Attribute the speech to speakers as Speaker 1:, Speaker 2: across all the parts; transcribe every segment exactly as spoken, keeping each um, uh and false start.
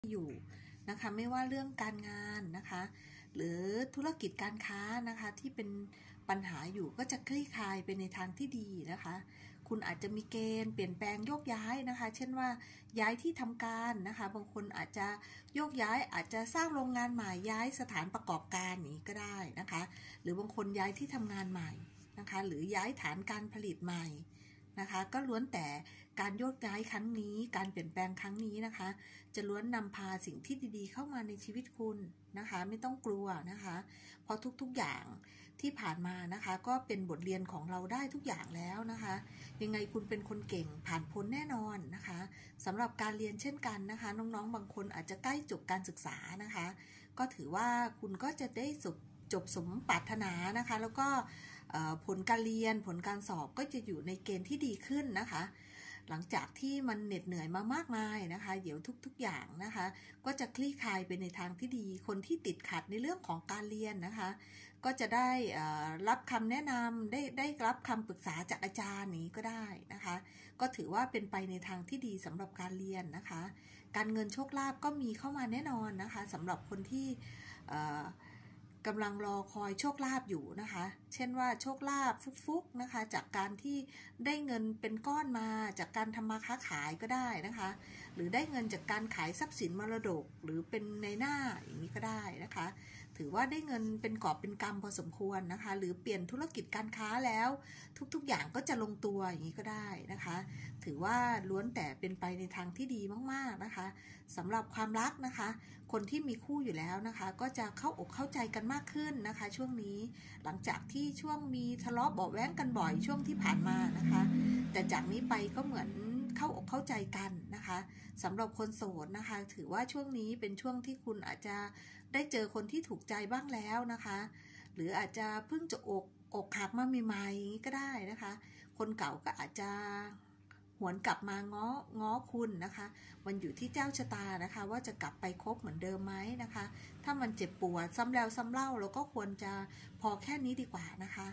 Speaker 1: อยู่นะคะไม่ว่าเรื่องการงานนะคะหรือธุรกิจการค้านะคะที่เป็นปัญหาอยู่ก็จะคลี่คลายไปในทางที่ดีนะคะคุณอาจจะมีเกณฑ์เปลี่ยนแปลงโยกย้ายนะคะเช่นว่าย้ายที่ทำการนะคะบางคนอาจจะโยกย้ายอาจจะสร้างโรงงานใหม่ย้ายสถานประกอบการนี้ก็ได้นะคะหรือบางคนย้ายที่ทำงานใหม่นะคะหรือย้ายฐานการผลิตใหม่นะคะก็ล้วนแต่การโยกย้ายครั้งนี้การเปลี่ยนแปลงครั้งนี้นะคะจะล้วนนำพาสิ่งที่ดีๆเข้ามาในชีวิตคุณนะคะไม่ต้องกลัวนะคะเพราะทุกๆอย่างที่ผ่านมานะคะก็เป็นบทเรียนของเราได้ทุกอย่างแล้วนะคะยังไงคุณเป็นคนเก่งผ่านพ้นแน่นอนนะคะสำหรับการเรียนเช่นกันนะคะน้องๆบางคนอาจจะใกล้จบการศึกษานะคะก็ถือว่าคุณก็จะได้จบจบสมปรารถนานะคะแล้วก็ผลการเรียนผลการสอบก็จะอยู่ในเกณฑ์ที่ดีขึ้นนะคะหลังจากที่มันเหน็ดเหนื่อยมามากมายนะคะเดี๋ยวทุกๆอย่างนะคะก็จะคลี่คลายไปในทางที่ดีคนที่ติดขัดในเรื่องของการเรียนนะคะก็จะได้รับคำแนะนำได้ได้รับคำปรึกษาจากอาจารย์นี้ก็ได้นะคะก็ถือว่าเป็นไปในทางที่ดีสำหรับการเรียนนะคะการเงินโชคลาภก็มีเข้ามาแน่นอนนะคะสำหรับคนที่กำลังรอคอยโชคลาภอยู่นะคะเช่นว่าโชคลาภฟุกๆนะคะจากการที่ได้เงินเป็นก้อนมาจากการทำมาค้าขายก็ได้นะคะหรือได้เงินจากการขายทรัพย์สินมรดกหรือเป็นในหน้าอย่างนี้ก็ได้นะคะถือว่าได้เงินเป็นกอบเป็นกำพอสมควรนะคะหรือเปลี่ยนธุรกิจการค้าแล้วทุกๆอย่างก็จะลงตัวอย่างนี้ก็ได้นะคะถือว่าล้วนแต่เป็นไปในทางที่ดีมากๆนะคะสำหรับความรักนะคะคนที่มีคู่อยู่แล้วนะคะก็จะเข้าอกเข้าใจกันมากขึ้นนะคะช่วงนี้หลังจากที่ช่วงมีทะเลาะเบาะแว้งกันบ่อยช่วงที่ผ่านมานะคะแต่จากนี้ไปก็เหมือนเข้าอกเข้าใจกันนะคะสำหรับคนโสดนะคะถือว่าช่วงนี้เป็นช่วงที่คุณอาจจะได้เจอคนที่ถูกใจบ้างแล้วนะคะหรืออาจจะเพิ่งจะอกอกหักมาใหม่ๆก็ได้นะคะคนเก่าก็อาจจะหวนกลับมาง้อง้อคุณนะคะมันอยู่ที่เจ้าชะตานะคะว่าจะกลับไปคบเหมือนเดิมไหมนะคะถ้ามันเจ็บปวดซ้ำแล้วซ้ำเล่าเราก็ควรจะพอแค่นี้ดีกว่านะคะ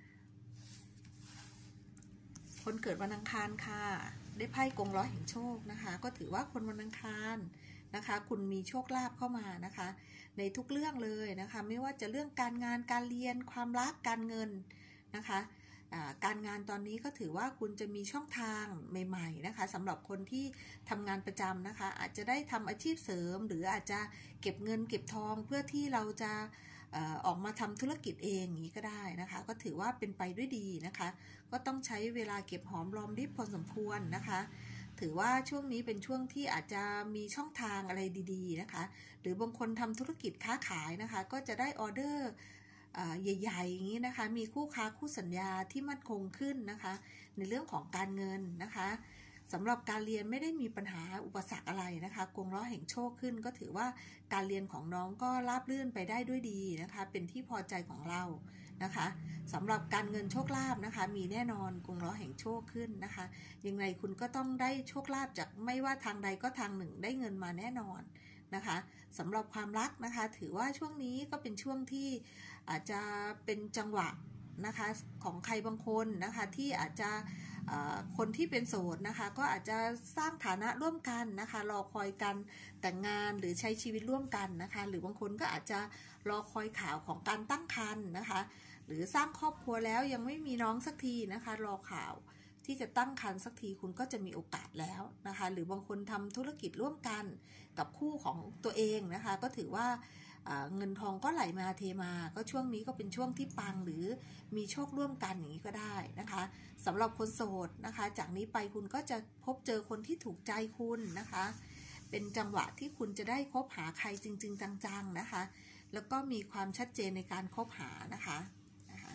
Speaker 1: คนเกิดวันอังคารค่ะได้ไพ่กงล้อแห่งโชคนะคะก็ถือว่าคนวันอังคารนะคะคุณมีโชคลาภเข้ามานะคะในทุกเรื่องเลยนะคะไม่ว่าจะเรื่องการงานการเรียนความรักการเงินนะคะการงานตอนนี้ก็ถือว่าคุณจะมีช่องทางใหม่ๆนะคะสำหรับคนที่ทำงานประจำนะคะอาจจะได้ทำอาชีพเสริมหรืออาจจะเก็บเงินเก็บทองเพื่อที่เราจะออกมาทำธุรกิจเองอย่างนี้ก็ได้นะคะก็ถือว่าเป็นไปด้วยดีนะคะก็ต้องใช้เวลาเก็บหอมรอมริบพอสมควรนะคะถือว่าช่วงนี้เป็นช่วงที่อาจจะมีช่องทางอะไรดีๆนะคะหรือบางคนทำธุรกิจค้าขายนะคะก็จะได้ออเดอร์ใหญ่ๆอย่างนี้นะคะมีคู่ค้าคู่สัญญาที่มั่นคงขึ้นนะคะในเรื่องของการเงินนะคะสำหรับการเรียนไม่ได้มีปัญหาอุปสรรคอะไรนะคะกงล้อแห่งโชคขึ้นก็ถือว่าการเรียนของน้องก็ราบรื่นไปได้ด้วยดีนะคะเป็นที่พอใจของเรานะคะสำหรับการเงินโชคลาภนะคะมีแน่นอนกงล้อแห่งโชคขึ้นนะคะยังไงคุณก็ต้องได้โชคลาภจากไม่ว่าทางใดก็ทางหนึ่งได้เงินมาแน่นอนนะคะสำหรับความรักนะคะถือว่าช่วงนี้ก็เป็นช่วงที่อาจจะเป็นจังหวะนะคะของใครบางคนนะคะที่อาจจะคนที่เป็นโสดนะคะก็อาจจะสร้างฐานะร่วมกันนะคะรอคอยกันแต่งงานหรือใช้ชีวิตร่วมกันนะคะหรือบางคนก็อาจจะรอคอยข่าวของการตั้งครรภ์นะคะหรือสร้างครอบครัวแล้วยังไม่มีน้องสักทีนะคะรอข่าวที่จะตั้งครรภ์สักทีคุณก็จะมีโอกาสแล้วนะคะหรือบางคนทำธุรกิจร่วมกันกับคู่ของตัวเองนะคะก็ถือว่าเงินทองก็ไหลมาเทมาก็ช่วงนี้ก็เป็นช่วงที่ปังหรือมีโชคร่วมกันอย่างนี้ก็ได้นะคะสำหรับคนโสดนะคะจากนี้ไปคุณก็จะพบเจอคนที่ถูกใจคุณนะคะเป็นจังหวะที่คุณจะได้คบหาใครจริงๆจังๆนะคะแล้วก็มีความชัดเจนในการคบหานะคะนะคะ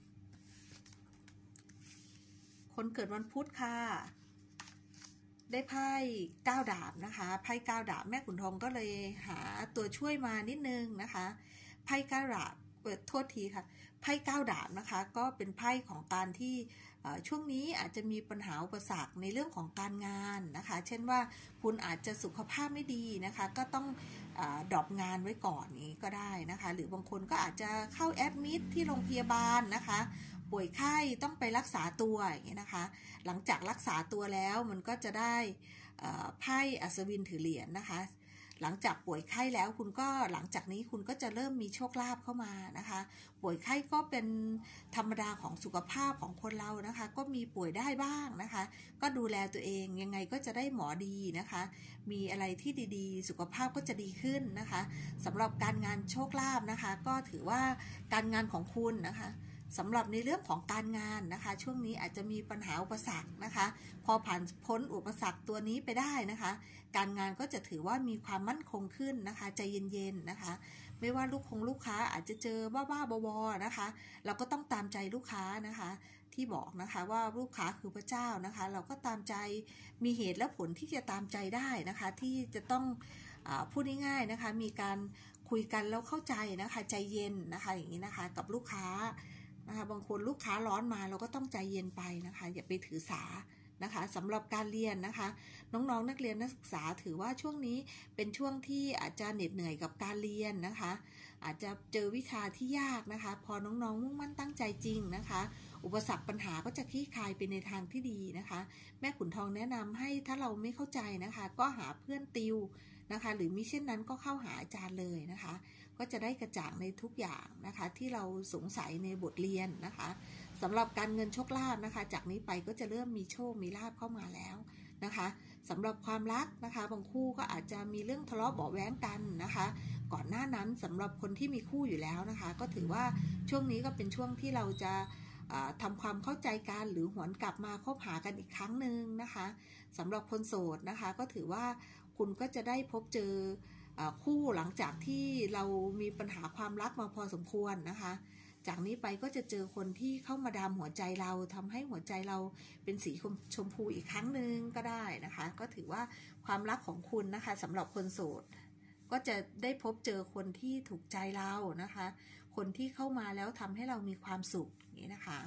Speaker 1: คนเกิดวันพุธค่ะได้ไพ่เก้าดาบนะคะไพ่เก้าดาบแม่ขุนทองก็เลยหาตัวช่วยมานิดนึงนะคะไพ่เก้าดาบเปิดโทษทีค่ะไพ่เก้าดาบนะคะก็เป็นไพ่ของการที่ช่วงนี้อาจจะมีปัญหาอุปสรรคในเรื่องของการงานนะคะเช่นว่าคุณอาจจะสุขภาพไม่ดีนะคะก็ต้องดรอปงานไว้ก่อนนี้ก็ได้นะคะหรือบางคนก็อาจจะเข้าแอดมิดที่โรงพยาบาลนะคะป่วยไข้ต้องไปรักษาตัวอย่างเงี้ยนะคะหลังจากรักษาตัวแล้วมันก็จะได้ไพ่อัศวินถือเหรียญนะคะหลังจากป่วยไข้แล้วคุณก็หลังจากนี้คุณก็จะเริ่มมีโชคลาภเข้ามานะคะป่วยไข้ก็เป็นธรรมดาของสุขภาพของคนเรานะคะก็มีป่วยได้บ้างนะคะก็ดูแลตัวเองยังไงก็จะได้หมอดีนะคะมีอะไรที่ดีๆสุขภาพก็จะดีขึ้นนะคะสำหรับการงานโชคลาภนะคะก็ถือว่าการงานของคุณนะคะสำหรับในเรื่องของการงานนะคะช่วงนี้อาจจะมีปัญหาอุปสรรคนะคะพอผ่านพ้นอุปสรรคตัวนี้ไปได้นะคะการงานก็จะถือว่ามีความมั่นคงขึ้นนะคะใจเย็นๆนะคะไม่ว่าลูกคงลูกค้าอาจจะเจอบ้าๆบอๆนะคะเราก็ต้องตามใจลูกค้านะคะที่บอกนะคะว่าลูกค้าคือพระเจ้านะคะเราก็ตามใจมีเหตุและผลที่จะตามใจได้นะคะที่จะต้องอ่าพูดง่ายๆนะคะมีการคุยกันแล้วเข้าใจนะคะใจเย็นนะคะอย่างนี้นะคะกับลูกค้านะคะบางคนลูกค้าร้อนมาเราก็ต้องใจเย็นไปนะคะอย่าไปถือสานะคะสำหรับการเรียนนะคะน้องๆ นักเรียนนักศึกษาถือว่าช่วงนี้เป็นช่วงที่อาจจะเหน็ดเหนื่อยกับการเรียนนะคะอาจจะเจอวิชาที่ยากนะคะพอน้องๆมุ่งมั่นตั้งใจจริงนะคะอุปสรรคปัญหาก็จะคลี่คลายไปในทางที่ดีนะคะแม่ขุนทองแนะนำให้ถ้าเราไม่เข้าใจนะคะก็หาเพื่อนติวนะคะหรือมิเช่นนั้นก็เข้าหาอาจารย์เลยนะคะก็จะได้กระจ่างในทุกอย่างนะคะที่เราสงสัยในบทเรียนนะคะสำหรับการเงินโชคลาภนะคะจากนี้ไปก็จะเริ่มมีโชคมีลาภเข้ามาแล้วนะคะสำหรับความรักนะคะบางคู่ก็อาจจะมีเรื่องทะเลาะเบาะแว้งกันนะคะก่อนหน้านั้นสำหรับคนที่มีคู่อยู่แล้วนะคะก็ถือว่าช่วงนี้ก็เป็นช่วงที่เราจะทำความเข้าใจกันหรือหวนกลับมาคบหากันอีกครั้งหนึ่งนะคะสำหรับคนโสดนะคะก็ถือว่าคุณก็จะได้พบเจอคู่หลังจากที่เรามีปัญหาความรักมาพอสมควรนะคะจากนี้ไปก็จะเจอคนที่เข้ามาดามหัวใจเราทำให้หัวใจเราเป็นสีชมพูอีกครั้งหนึ่งก็ได้นะคะก็ถือว่าความรักของคุณนะคะสำหรับคนโสดก็จะได้พบเจอคนที่ถูกใจเรานะคะคนที่เข้ามาแล้วทำให้เรามีความสุขอย่างนี้นะคะ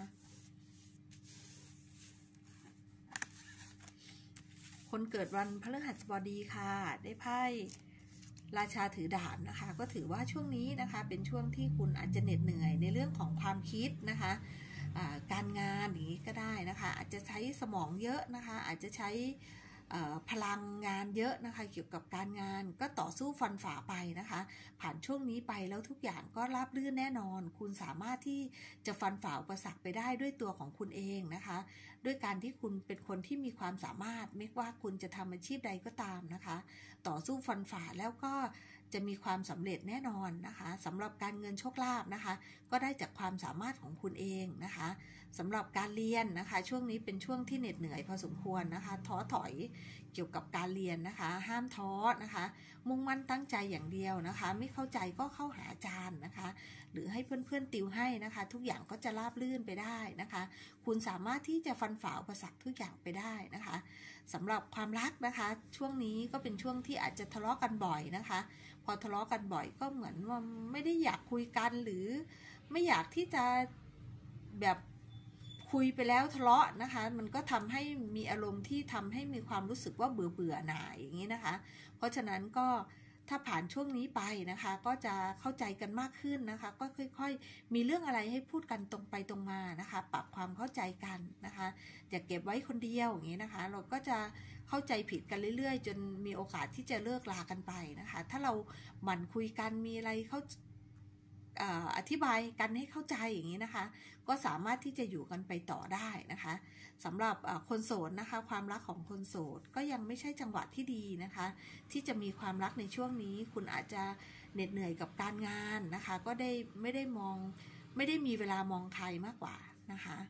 Speaker 1: คนเกิดวันพฤหัสบดีค่ะได้ไพ่ราชาถือดาบนะคะก็ถือว่าช่วงนี้นะคะเป็นช่วงที่คุณอาจจะเหน็ดเหนื่อยในเรื่องของความคิดนะคะการงานอย่างนี้ก็ได้นะคะอาจจะใช้สมองเยอะนะคะอาจจะใช้พลังงานเยอะนะคะเกี่ยวกับการงานก็ต่อสู้ฟันฝ่าไปนะคะผ่านช่วงนี้ไปแล้วทุกอย่างก็ราบรื่นแน่นอนคุณสามารถที่จะฟันฝ่าอุปสรรคไปได้ด้วยตัวของคุณเองนะคะด้วยการที่คุณเป็นคนที่มีความสามารถไม่ว่าคุณจะทำอาชีพใดก็ตามนะคะต่อสู้ฟันฝ่าแล้วก็จะมีความสำเร็จแน่นอนนะคะสำหรับการเงินโชคลาภนะคะก็ได้จากความสามารถของคุณเองนะคะสำหรับการเรียนนะคะช่วงนี้เป็นช่วงที่เหน็ดเหนื่อยพอสมควรนะคะท้อถอยเกี่ยวกับการเรียนนะคะห้ามท้อนะคะมุ่งมั่นตั้งใจอย่างเดียวนะคะไม่เข้าใจก็เข้าหาอาจารย์นะคะหรือให้เพื่อนๆติวให้นะคะทุกอย่างก็จะราบรื่นไปได้นะคะคุณสามารถที่จะฟันฝ่าอุปสรรคทุกอย่างไปได้นะคะสำหรับความรักนะคะช่วงนี้ก็เป็นช่วงที่อาจจะทะเลาะกันบ่อยนะคะพอทะเลาะกันบ่อยก็เหมือนว่าไม่ได้อยากคุยกันหรือไม่อยากที่จะแบบคุยไปแล้วทะเลาะนะคะมันก็ทำให้มีอารมณ์ที่ทำให้มีความรู้สึกว่าเบื่อเบื่อหน่ายอย่างนี้นะคะเพราะฉะนั้นก็ถ้าผ่านช่วงนี้ไปนะคะก็จะเข้าใจกันมากขึ้นนะคะก็ค่อยๆมีเรื่องอะไรให้พูดกันตรงไปตรงมานะคะปรับความเข้าใจกันนะคะอย่าเก็บไว้คนเดียวอย่างนี้นะคะเราก็จะเข้าใจผิดกันเรื่อยๆจนมีโอกาสที่จะเลิกลากันไปนะคะถ้าเราหมั่นคุยกันมีอะไรเขาอธิบายกันให้เข้าใจอย่างนี้นะคะก็สามารถที่จะอยู่กันไปต่อได้นะคะสำหรับคนโสดนะคะความรักของคนโสดก็ยังไม่ใช่จังหวะที่ดีนะคะที่จะมีความรักในช่วงนี้คุณอาจจะเหน็ดเหนื่อยกับการงานนะคะก็ได้ไม่ได้มองไม่ได้มีเวลามองใครมากกว่านะคะ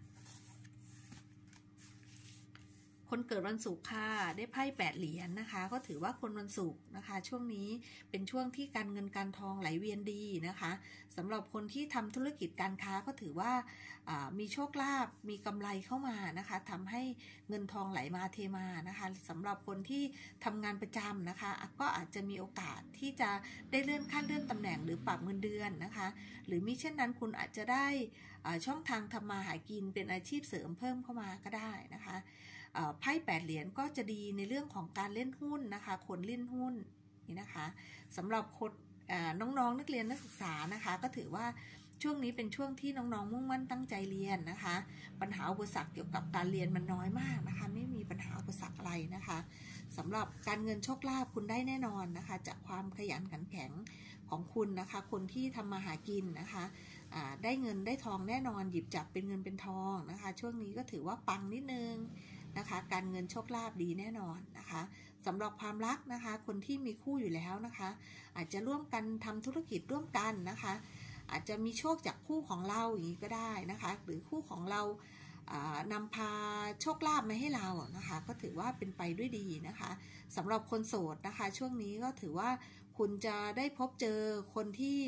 Speaker 1: คนเกิดวันศุกร์ค่ะได้ไพ่แปดเหรียญนะคะก็ถือว่าคนวันศุกร์นะคะช่วงนี้เป็นช่วงที่การเงินการทองไหลเวียนดีนะคะสำหรับคนที่ทำธุรกิจการค้าก็ถือว่ามีโชคลาภมีกำไรเข้ามานะคะทำให้เงินทองไหลมาเทมานะคะสำหรับคนที่ทำงานประจำนะคะก็อาจจะมีโอกาสที่จะได้เลื่อนขั้นเลื่อนตำแหน่งหรือปรับเงินเดือนนะคะหรือมิเช่นนั้นคุณอาจจะได้ช่องทางทำมาหากินเป็นอาชีพเสริมเพิ่มเข้ามาก็ได้นะคะไพ่แปดเหรียญก็จะดีในเรื่องของการเล่นหุ้นนะคะคนเล่นหุ้นนี่นะคะสำหรับคนน้องๆนักเรียนนักศึกษานะคะก็ถือว่าช่วงนี้เป็นช่วงที่น้องๆมุ่งมั่นตั้งใจเรียนนะคะปัญหาอุปสรรคเกี่ยวกับการเรียนมันน้อยมากนะคะไม่มีปัญหาอุปสรรคอะไรนะคะสำหรับการเงินโชคลาภคุณได้แน่นอนนะคะจากความขยันขันแข็งของคุณนะคะคนที่ทำมาหากินนะคะได้เงินได้ทองแน่นอนหยิบจับเป็นเงินเป็นทองนะคะช่วงนี้ก็ถือว่าปังนิดนึงนะคะการเงินโชคลาภดีแน่นอนนะคะสำหรับความรักนะคะคนที่มีคู่อยู่แล้วนะคะอาจจะร่วมกันทำธุรกิจร่วมกันนะคะอาจจะมีโชคจากคู่ของเราอย่างนี้ก็ได้นะคะหรือคู่ของเรานำพาโชคลาภมาให้เรานะคะก็ถือว่าเป็นไปด้วยดีนะคะสำหรับคนโสดนะคะช่วงนี้ก็ถือว่าคุณจะได้พบเจอคนที่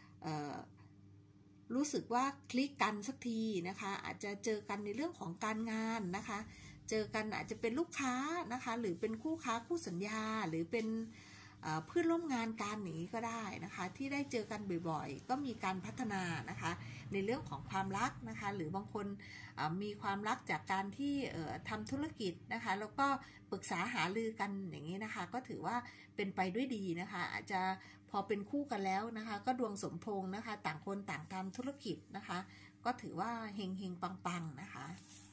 Speaker 1: รู้สึกว่าคลิกกันสักทีนะคะอาจจะเจอกันในเรื่องของการงานนะคะเจอกันอาจจะเป็นลูกค้านะคะหรือเป็นคู่ค้าคู่สัญญาหรือเป็นเพื่อนร่วมงานกันนี้ก็ได้นะคะที่ได้เจอกันบ่อยๆก็มีการพัฒนานะคะในเรื่องของความรักนะคะหรือบางคนมีความรักจากการที่ทำธุรกิจนะคะแล้วก็ปรึกษาหารือกันอย่างนี้นะคะก็ถือว่าเป็นไปด้วยดีนะคะอาจจะพอเป็นคู่กันแล้วนะคะก็ดวงสมพงษ์นะคะต่างคนต่างทำธุรกิจนะคะก็ถือว่าเฮงเฮงปังๆนะคะ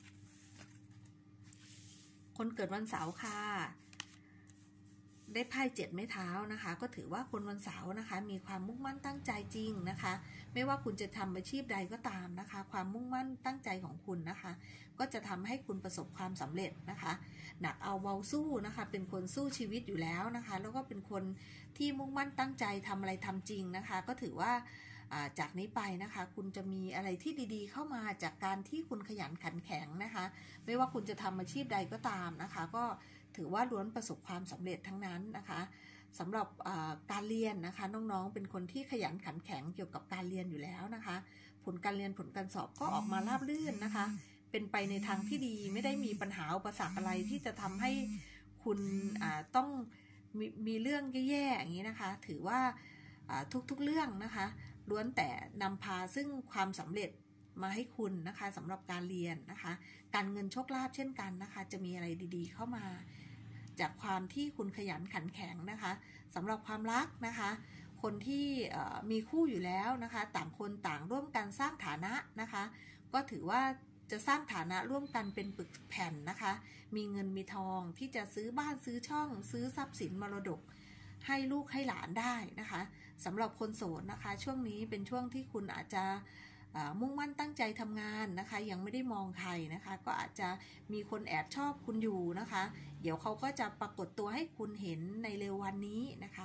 Speaker 1: คนเกิดวันเสาร์ค่ะได้ไพ่เจ็ดไม้เท้านะคะก็ถือว่าคนวันเสาร์นะคะมีความมุ่งมั่นตั้งใจจริงนะคะไม่ว่าคุณจะทำอาชีพใดก็ตามนะคะความมุ่งมั่นตั้งใจของคุณนะคะก็จะทำให้คุณประสบความสำเร็จนะคะหนักเอาเบาสู้นะคะเป็นคนสู้ชีวิตอยู่แล้วนะคะแล้วก็เป็นคนที่มุ่งมั่นตั้งใจทำอะไรทำจริงนะคะก็ถือว่าจากนี้ไปนะคะคุณจะมีอะไรที่ดีๆเข้ามาจากการที่คุณขยันขันแข็งนะคะไม่ว่าคุณจะทำอาชีพใดก็ตามนะคะก็ถือว่าล้วนประสบความสำเร็จทั้งนั้นนะคะสำหรับการเรียนนะคะน้องๆเป็นคนที่ขยันขันแข็งเกี่ยวกับการเรียนอยู่แล้วนะคะผลการเรียนผลการสอบก็ออกมาราบรื่นนะคะเป็นไปในทางที่ดีไม่ได้มีปัญหาอุปสรรคอะไรที่จะทำให้คุณต้องม มีเรื่องแย่ๆอย่างนี้นะคะถือว่าทุกๆเรื่องนะคะล้วนแต่นำพาซึ่งความสำเร็จมาให้คุณนะคะสำหรับการเรียนนะคะการเงินโชคลาภเช่นกันนะคะจะมีอะไรดีๆเข้ามาจากความที่คุณขยันขันแข็งนะคะสำหรับความรักนะคะคนที่มีคู่อยู่แล้วนะคะต่างคนต่างร่วมกันสร้างฐานะนะคะก็ถือว่าจะสร้างฐานะร่วมกันเป็นปึกแผ่นนะคะมีเงินมีทองที่จะซื้อบ้านซื้อช่องซื้อทรัพย์สินมรดกให้ลูกให้หลานได้นะคะสำหรับคนโสดนะคะช่วงนี้เป็นช่วงที่คุณอาจจะมุ่งมั่นตั้งใจทำงานนะคะยังไม่ได้มองใครนะคะก็อาจจะมีคนแอบชอบคุณอยู่นะคะเดี๋ยวเขาก็จะปรากฏตัวให้คุณเห็นในเร็ววันนี้นะคะ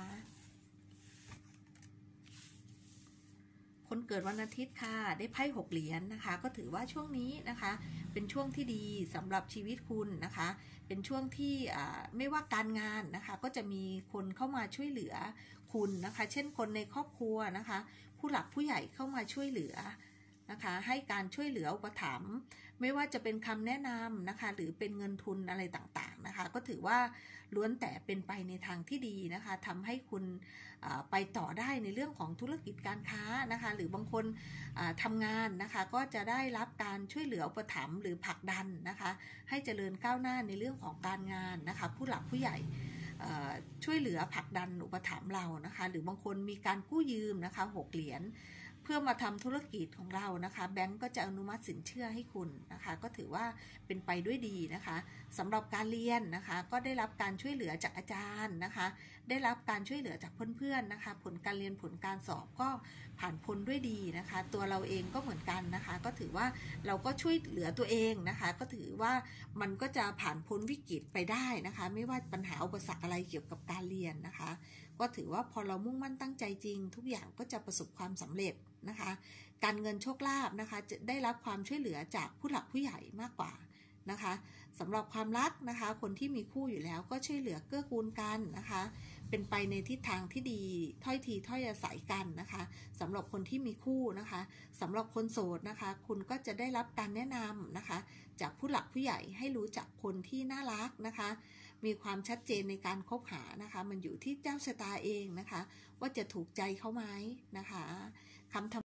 Speaker 1: คนเกิดวันอาทิตย์ค่ะได้ไพ่หกเหรียญนะคะก็ถือว่าช่วงนี้นะคะเป็นช่วงที่ดีสำหรับชีวิตคุณนะคะเป็นช่วงที่ไม่ว่าการงานนะคะก็จะมีคนเข้ามาช่วยเหลือคุณนะคะเช่นคนในครอบครัวนะคะผู้หลักผู้ใหญ่เข้ามาช่วยเหลือนะคะให้การช่วยเหลืออุปถัมภ์ไม่ว่าจะเป็นคำแนะนำนะคะหรือเป็นเงินทุนอะไรต่างๆนะคะก็ถือว่าล้วนแต่เป็นไปในทางที่ดีนะคะทำให้คุณไปต่อได้ในเรื่องของธุรกิจการค้านะคะหรือบางคนทำงานนะคะก็จะได้รับการช่วยเหลืออุปถัมภ์หรือผลักดันนะคะให้เจริญก้าวหน้าในเรื่องของการงานนะคะผู้หลักผู้ใหญ่ช่วยเหลือผลักดันอุปถัมภ์เรานะคะหรือบางคนมีการกู้ยืมนะคะหกเหรียญเพื่อมาทำธุรกิจของเรานะคะแบงก์ก็จะอนุมัติสินเชื่อให้คุณนะคะก็ถือว่าเป็นไปด้วยดีนะคะสำหรับการเรียนนะคะก็ได้รับการช่วยเหลือจากอาจารย์นะคะได้รับการช่วยเหลือจากเพื่อนๆนะคะผลการเรียนผลการสอบก็ผ่านพ้นด้วยดีนะคะตัวเราเองก็เหมือนกันนะคะก็ถือว่าเราก็ช่วยเหลือตัวเองนะคะก็ถือว่ามันก็จะผ่านพ้นวิกฤตไปได้นะคะไม่ว่าปัญหาอุปสรรคอะไรเกี่ยวกับการเรียนนะคะก็ถือว่าพอเรามุ่งมั่นตั้งใจจริงทุกอย่างก็จะประสบความสำเร็จนะคะการเงินโชคลาภนะคะจะได้รับความช่วยเหลือจากผู้หลักผู้ใหญ่มากกว่านะคะสำหรับความรักนะคะคนที่มีคู่อยู่แล้วก็ช่วยเหลือเกื้อกูลกันนะคะเป็นไปในทิศทางที่ดีถ้อยทีถ้อยอาศัยกันนะคะสำหรับคนที่มีคู่นะคะสำหรับคนโสดนะคะคุณก็จะได้รับการแนะนำนะคะจากผู้หลักผู้ใหญ่ให้รู้จักคนที่น่ารักนะคะมีความชัดเจนในการคบหานะคะมันอยู่ที่เจ้าชะตาเองนะคะว่าจะถูกใจเขาไหมนะคะคำ